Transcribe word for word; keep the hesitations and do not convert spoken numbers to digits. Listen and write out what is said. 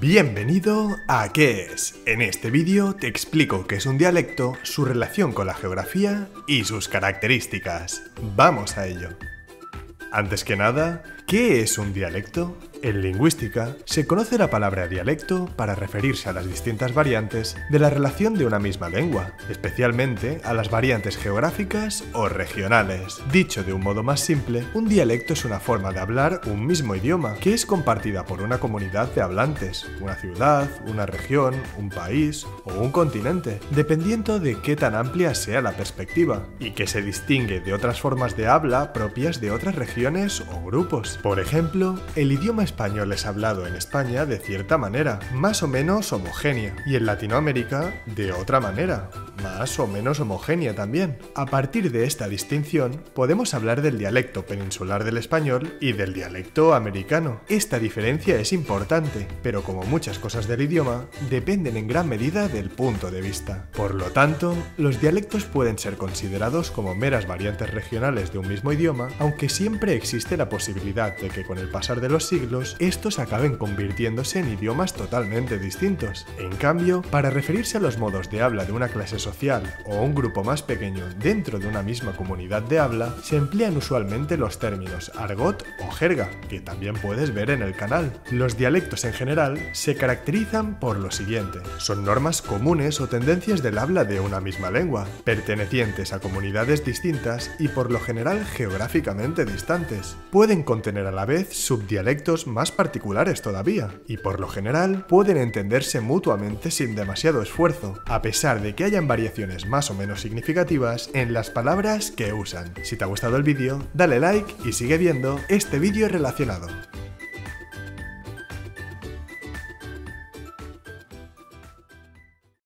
Bienvenido a ¿Qué es? En este vídeo te explico qué es un dialecto, su relación con la geografía y sus características. ¡Vamos a ello! Antes que nada, ¿qué es un dialecto? En lingüística, se conoce la palabra dialecto para referirse a las distintas variantes de la relación de una misma lengua, especialmente a las variantes geográficas o regionales. Dicho de un modo más simple, un dialecto es una forma de hablar un mismo idioma que es compartida por una comunidad de hablantes, una ciudad, una región, un país o un continente, dependiendo de qué tan amplia sea la perspectiva, y que se distingue de otras formas de habla propias de otras regiones o grupos. Por ejemplo, el idioma español es hablado en España de cierta manera, más o menos homogénea, y en Latinoamérica de otra manera, más o menos homogénea también. A partir de esta distinción, podemos hablar del dialecto peninsular del español y del dialecto americano. Esta diferencia es importante, pero como muchas cosas del idioma, dependen en gran medida del punto de vista. Por lo tanto, los dialectos pueden ser considerados como meras variantes regionales de un mismo idioma, aunque siempre existe la posibilidad de que con el pasar de los siglos estos acaben convirtiéndose en idiomas totalmente distintos. En cambio, para referirse a los modos de habla de una clase social o un grupo más pequeño dentro de una misma comunidad de habla, se emplean usualmente los términos argot o jerga, que también puedes ver en el canal. Los dialectos en general se caracterizan por lo siguiente: son normas comunes o tendencias del habla de una misma lengua, pertenecientes a comunidades distintas y por lo general geográficamente distantes. Pueden contener a la vez subdialectos más particulares todavía, y por lo general pueden entenderse mutuamente sin demasiado esfuerzo, a pesar de que hayan variaciones más o menos significativas en las palabras que usan. Si te ha gustado el vídeo, dale like y sigue viendo este vídeo relacionado.